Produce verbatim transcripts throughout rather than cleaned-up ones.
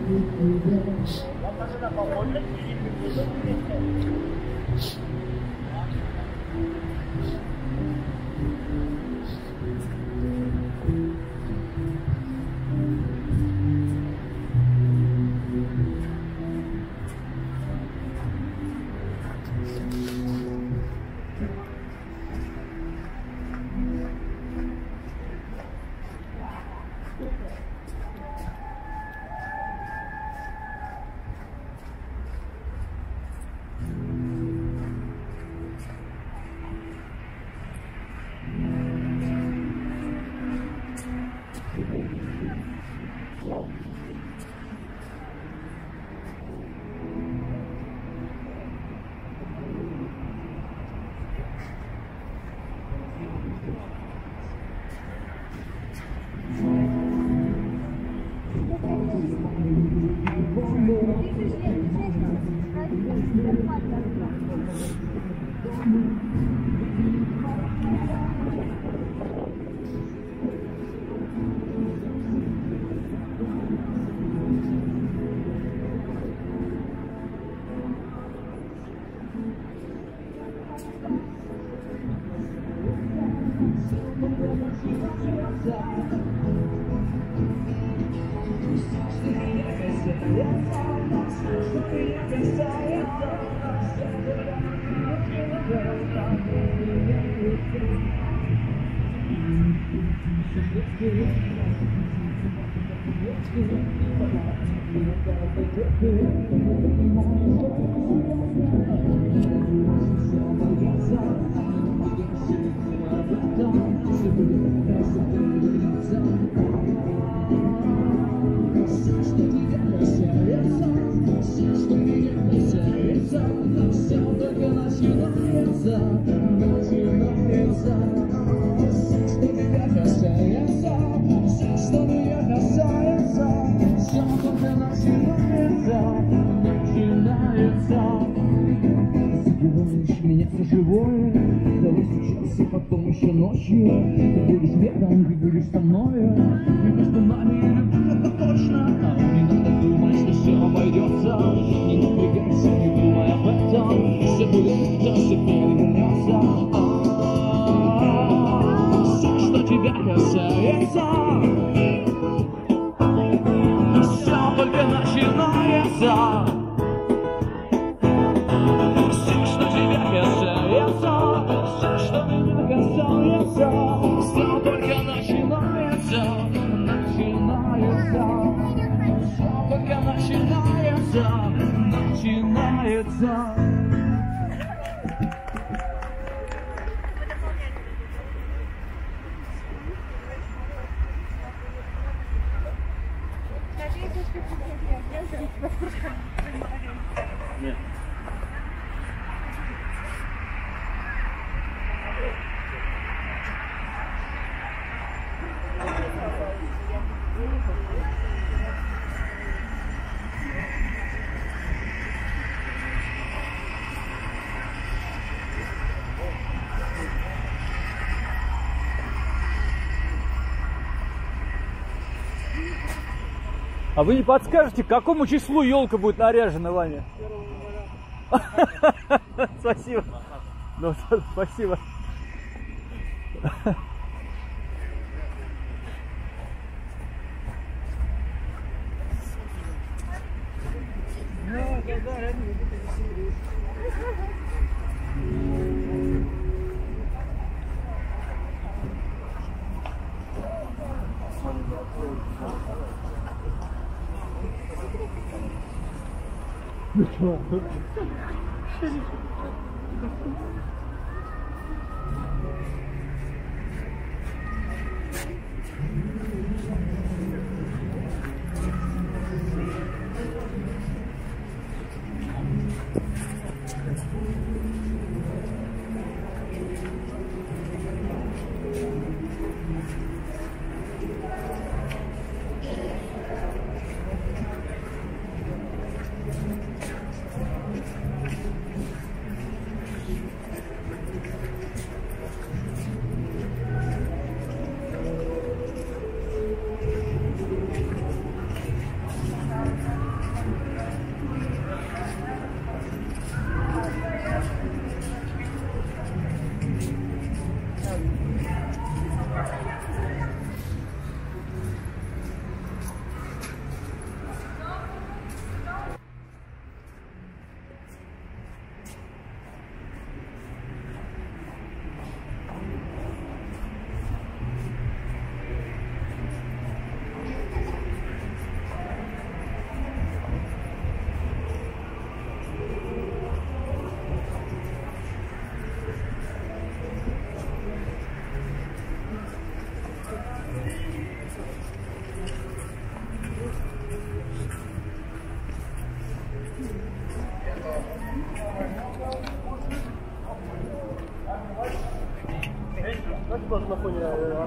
А вы не подскажете, к какому числу елка будет наряжена, Ваня? Спасибо. Ну, спасибо. Ну что?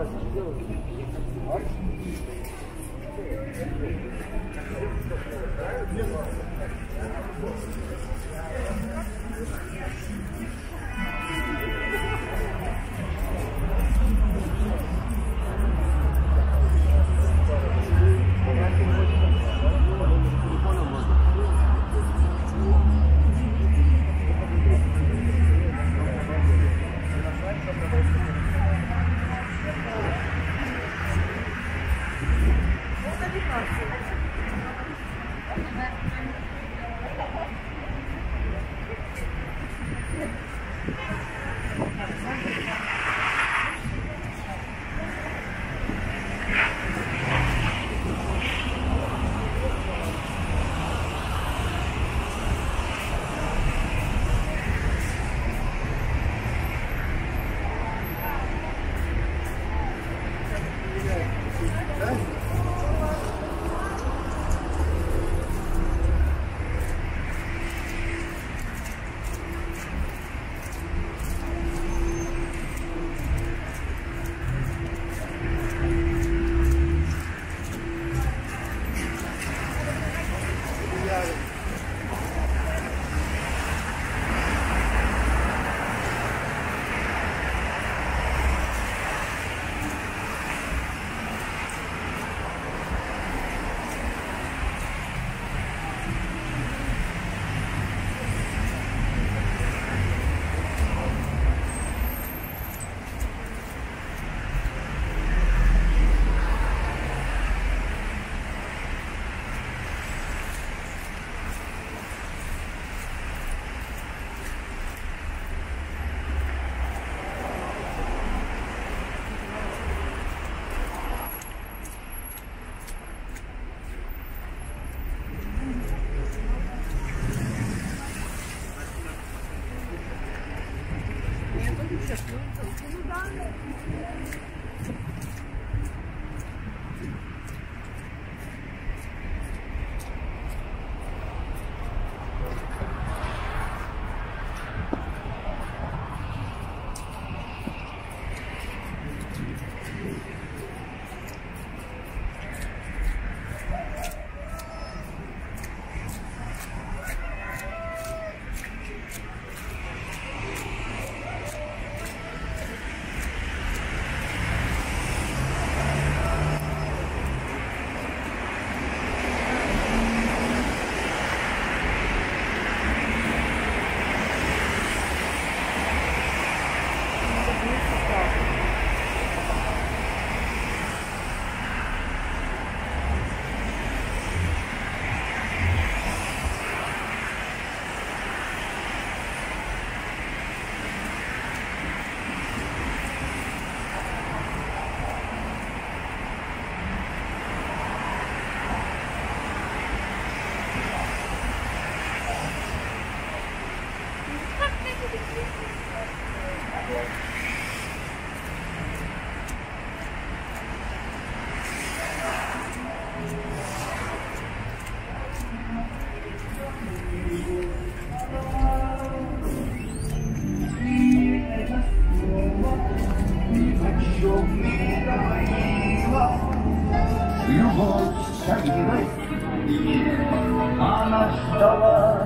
Она ждала,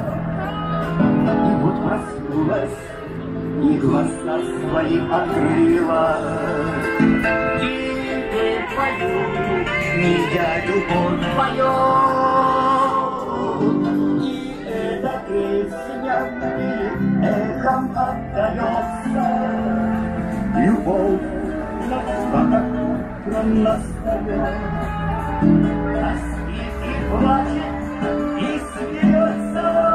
и вот проснулась, и глаза свои открыла. Теперь твою, не я любовь твою, и эта песня мне эхом отдается. Любовь нас так настает, а спит и плачет, и смеется.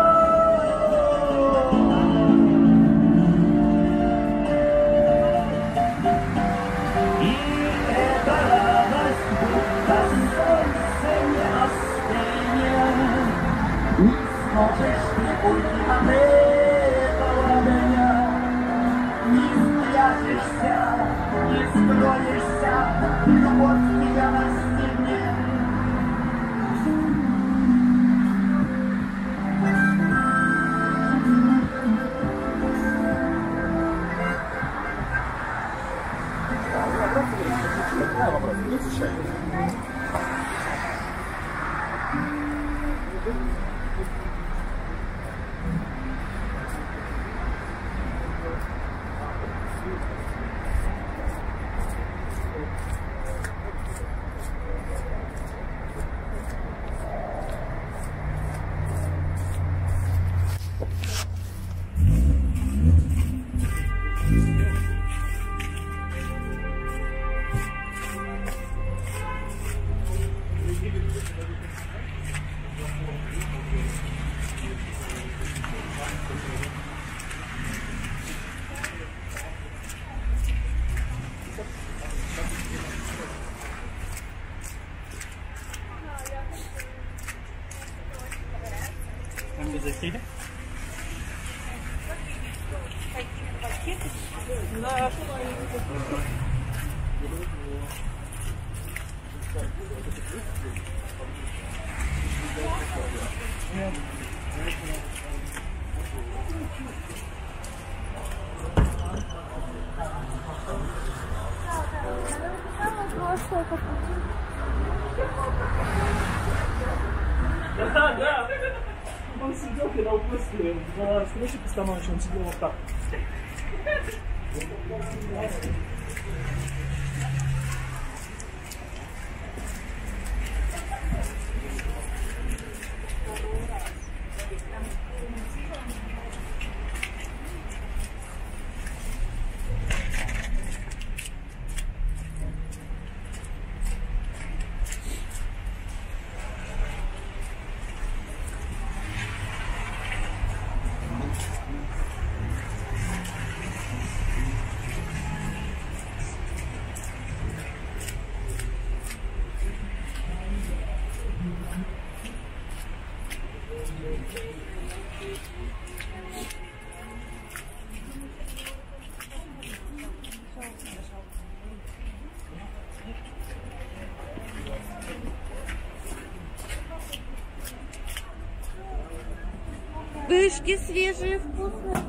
И эта радость, будто солнце не остынет. Не сможешь ты уйти от этого меня, не спрячешься, не скроешься, любовь тебя на стене. Засели? Да. Да, да. Он сидел, когда после была встреча постановочная, он сидел вот так. Пышки свежие, вкусные.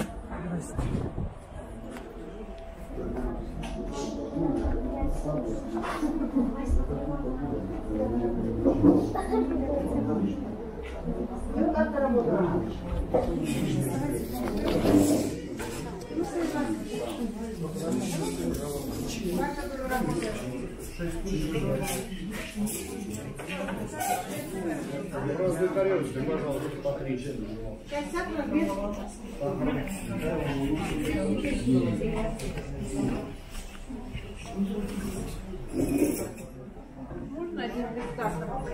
Разные тарелочки, пожалуйста, по три. Можно один листок?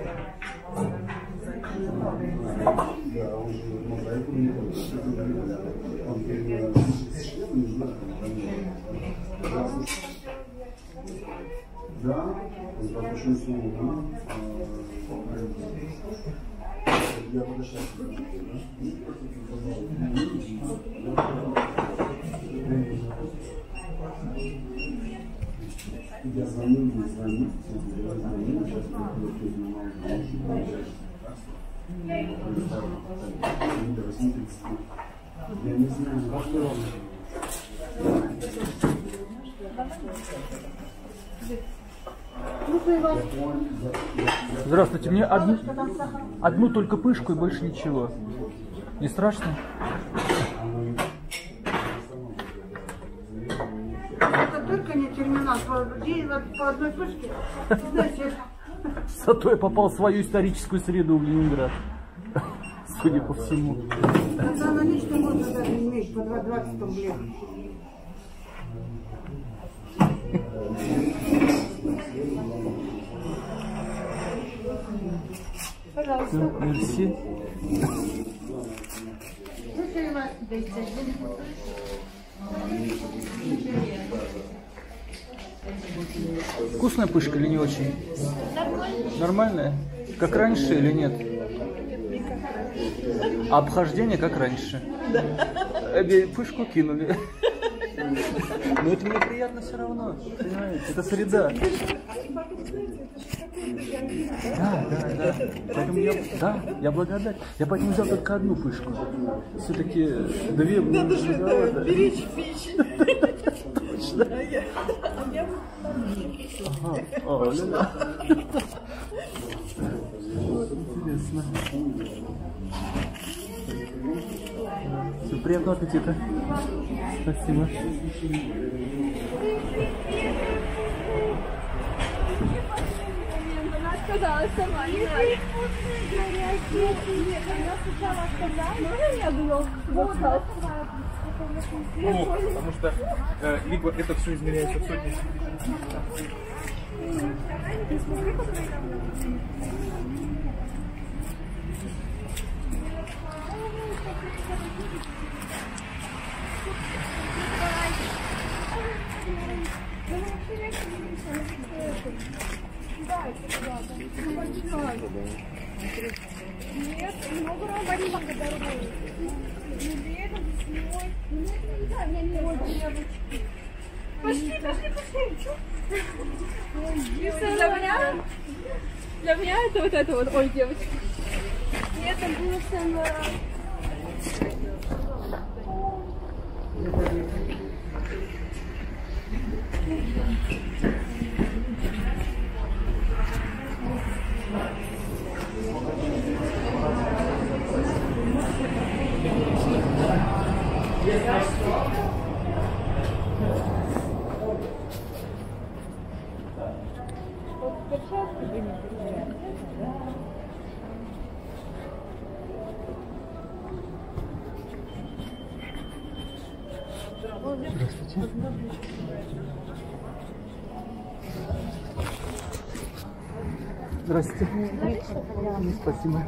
Да, он же мозаику не хочет. Он перед да, он пропущен слово. Я буду сейчас. Я звоню, не звоню, я звоню, сейчас я не знаю, во что он. Здравствуйте, мне одну, одну только пышку и больше ничего. Не страшно? Это только не терминал, по, по одной пышке. Знаете, Зато я попал в свою историческую среду в Ленинград. Судя по всему. это наличные можно даже иметь по двадцать рублей. Пожалуйста. Мерси. Вкусная пышка или не очень? Нормальная. Нормальная? Как раньше или нет? А обхождение как раньше? Да. Пышку кинули. Но это мне приятно все равно, понимаете? Это среда. Да, да, да. Поэтому я, да, я благодарен. Я поэтому взял только одну пышку. Все-таки две будут. Надо же это, беречь пищу. Точно. Ага. О, ля-ля. Вот интересно. вкусно. Все, приятного аппетита. Спасибо. Она сказала сама, не знаю. Она сначала сказала, можно я думал, вот, Ну, потому что э, либо это все измеряется в сотни. Нет, много работы по дороге. Пошли, пошли, пошли. Для меня, для меня это вот это вот, ой, девочки. И это было самое... Здравствуйте. Здравствуйте. Спасибо.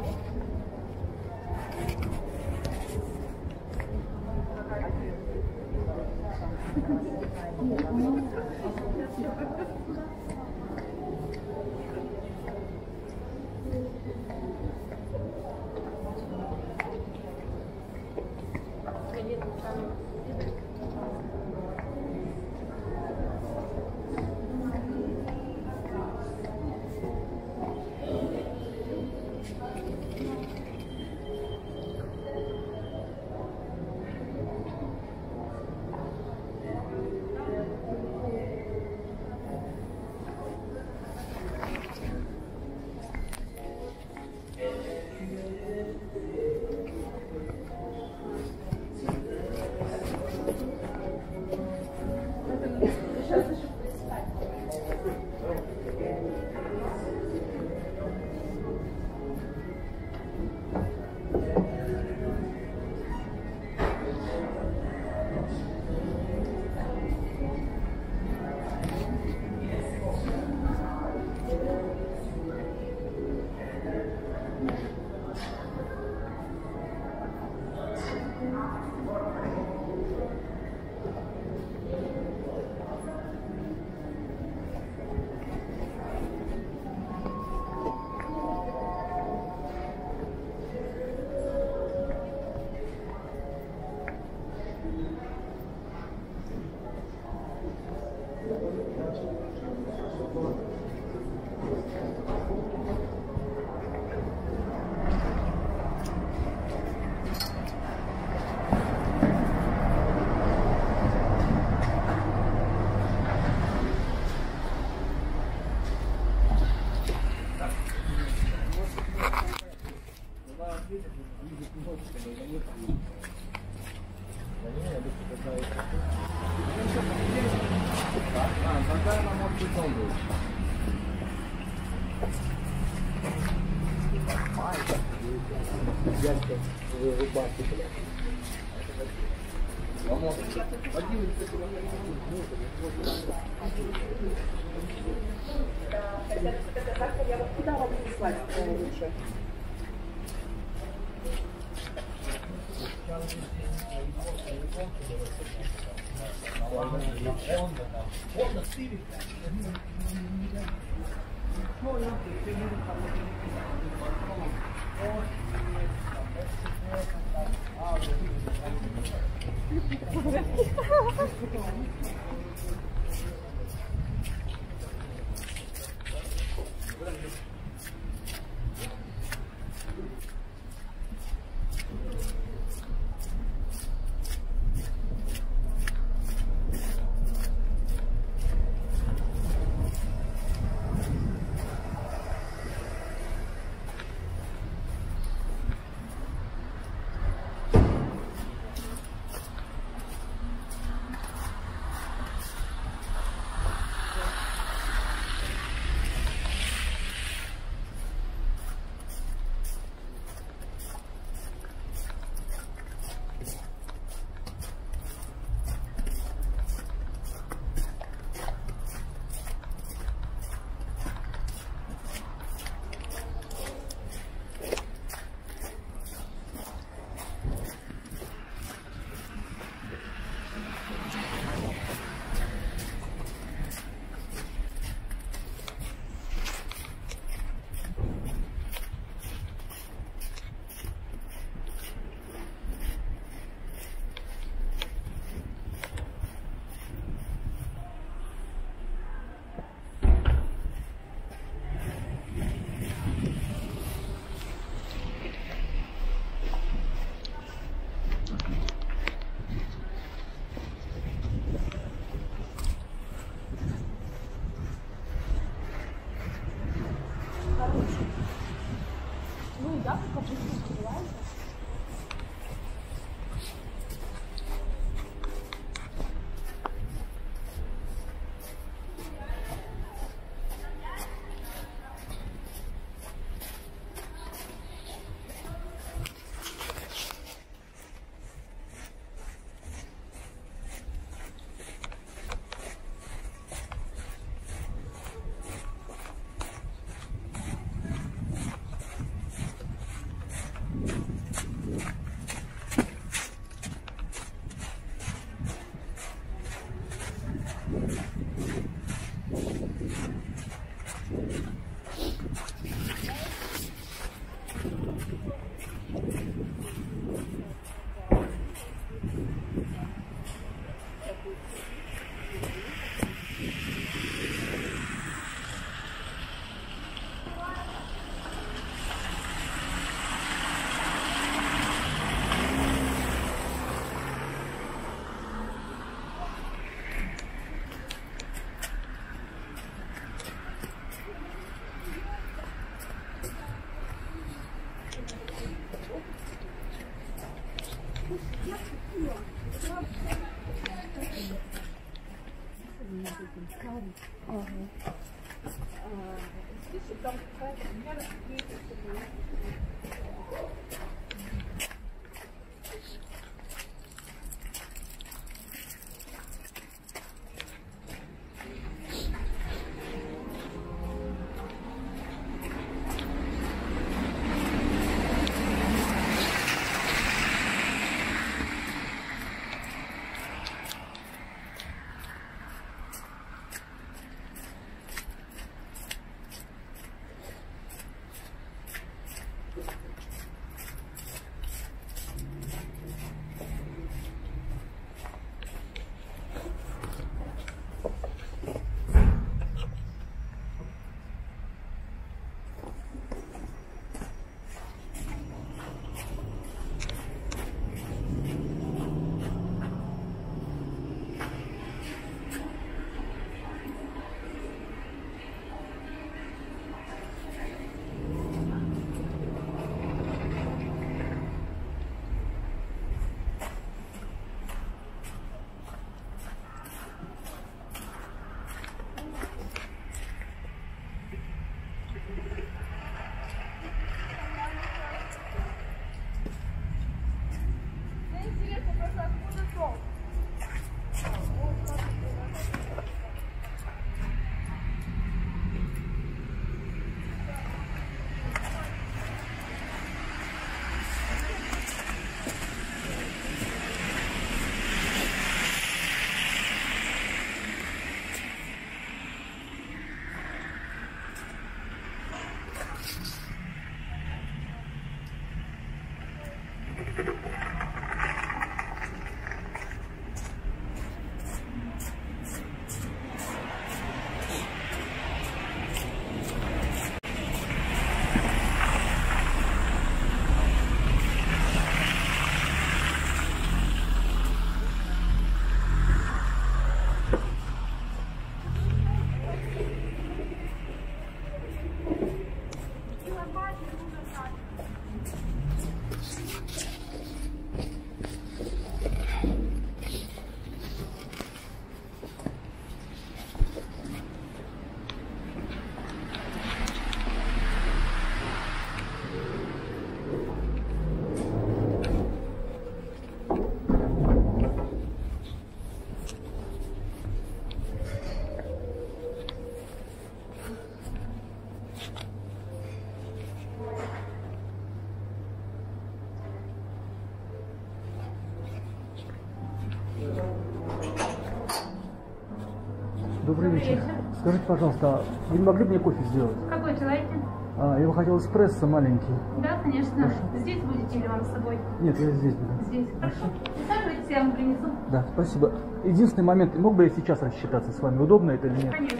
Добрый вечер. Скажите, пожалуйста, вы не могли бы мне кофе сделать? Какой желаете? А, я бы хотел эспрессо маленький. Да, конечно. Хорошо. Здесь будете или вам с собой? Нет, я здесь буду. Здесь. Хорошо. Присаживайтесь, я вам принесу. Да, спасибо. Единственный момент, мог бы я сейчас рассчитаться с вами? Удобно это или нет? Конечно.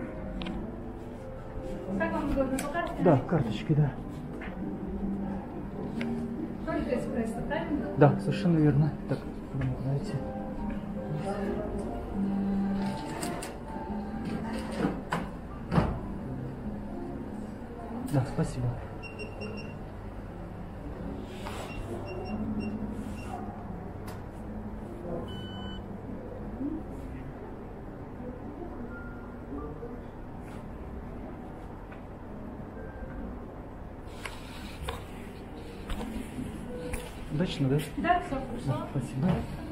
Как вам удобно, по карте? Да, карточки, да. Только эспрессо, правильно? Да, совершенно верно. Так, давайте. Да, спасибо. Удачно, да? Да, все хорошо. Спасибо.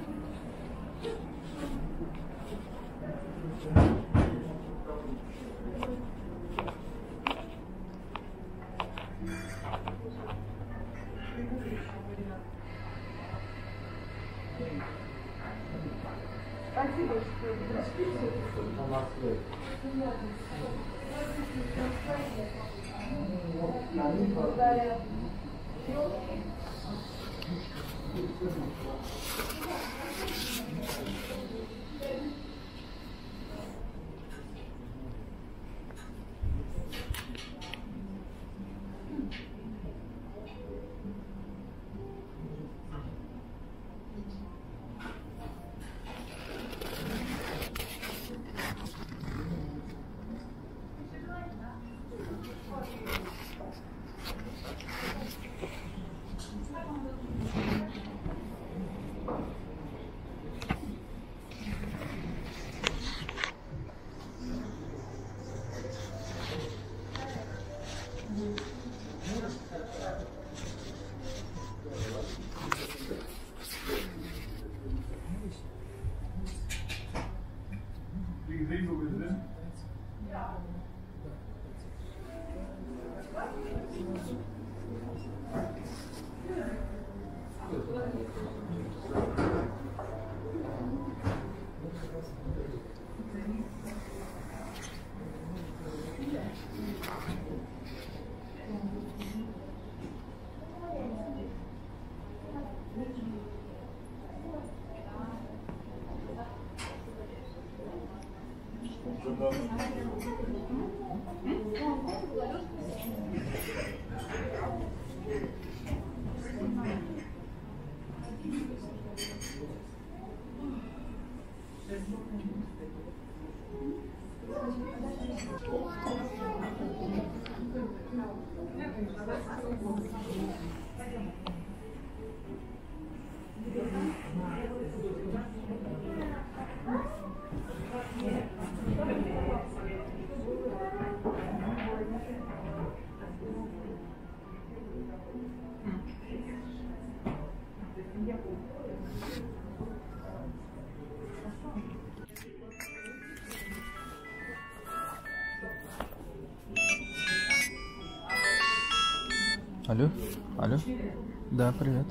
Алло? Алло? Да, привет.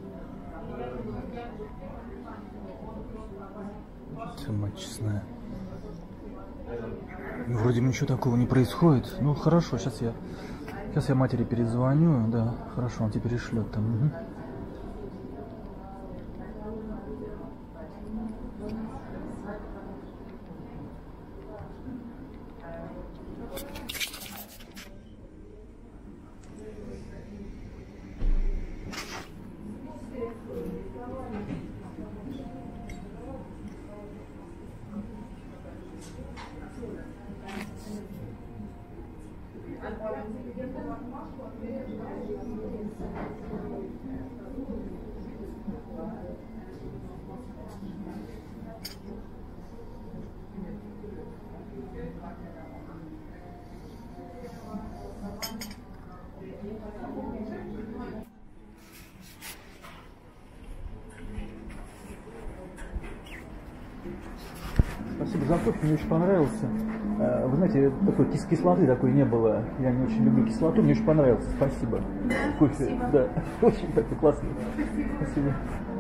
Ты мать честная. Вроде ничего такого не происходит. Ну хорошо, сейчас я сейчас я матери перезвоню. Да, хорошо, он тебе перешлет там. Угу. Спасибо за кофе, мне очень понравился. Вы знаете, такой кис кислоты такой не было. Я не очень люблю кислоту, мне очень понравился. Спасибо. Да, кофе, спасибо. Да, очень такой классный. Спасибо.